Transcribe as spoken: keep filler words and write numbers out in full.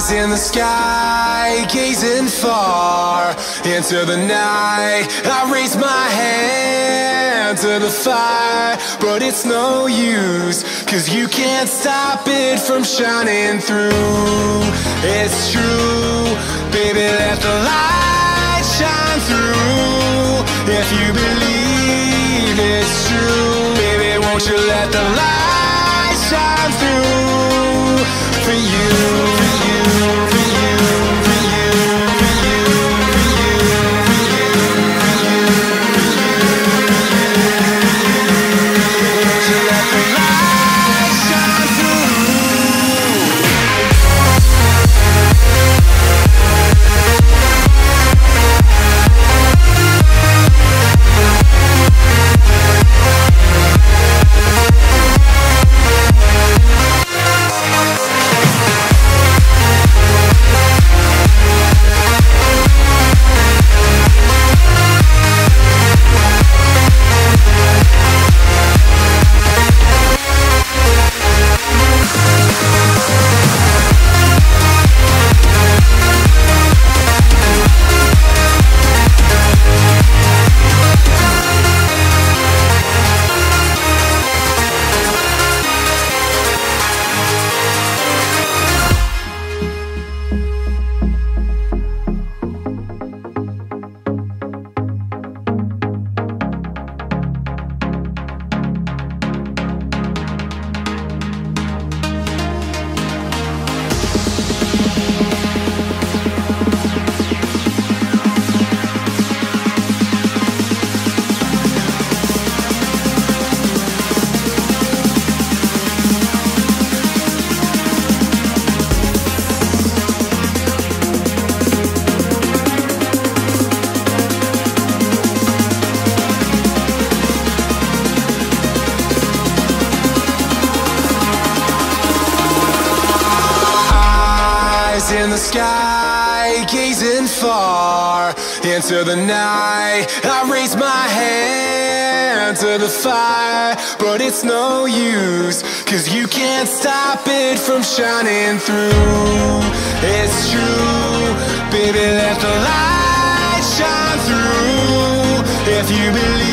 Eyes in the sky, gazing far into the night. I raise my hand to the fire, but it's no use, 'cause you can't stop it from shining through. It's true, baby, let the light shine through. If you believe it's true, baby, won't you let the light shine through for you, for you, for you, for you, for you, for you, for you, for you, won't you let the light shine through? In the sky, gazing far into the night. I raise my hand to the fire, but it's no use, 'cause you can't stop it from shining through. It's true, baby, let the light shine through. If you believe